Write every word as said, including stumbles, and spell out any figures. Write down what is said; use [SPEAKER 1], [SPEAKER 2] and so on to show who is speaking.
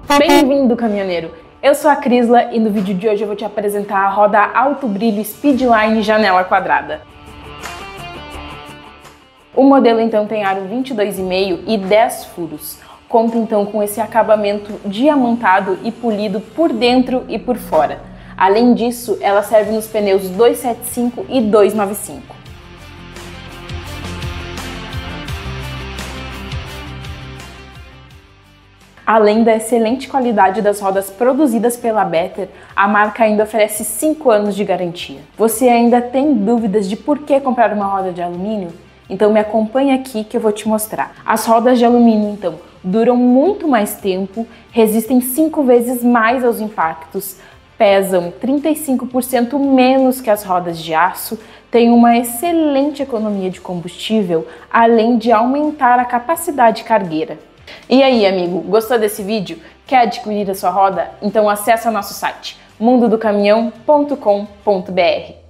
[SPEAKER 1] Bem-vindo, caminhoneiro! Eu sou a Crisla e no vídeo de hoje eu vou te apresentar a roda Alto Brilho Speedline Janela Quadrada. O modelo então tem aro vinte e dois vírgula cinco e dez furos. Conta então com esse acabamento diamantado e polido por dentro e por fora. Além disso, ela serve nos pneus duzentos e setenta e cinco e duzentos e noventa e cinco. Além da excelente qualidade das rodas produzidas pela Better, a marca ainda oferece cinco anos de garantia. Você ainda tem dúvidas de por que comprar uma roda de alumínio? Então me acompanha aqui que eu vou te mostrar. As rodas de alumínio, então, duram muito mais tempo, resistem cinco vezes mais aos impactos, pesam trinta e cinco por cento menos que as rodas de aço, têm uma excelente economia de combustível, além de aumentar a capacidade cargueira. E aí, amigo, gostou desse vídeo? Quer adquirir a sua roda? Então acessa nosso site mundo do caminhão ponto com ponto br.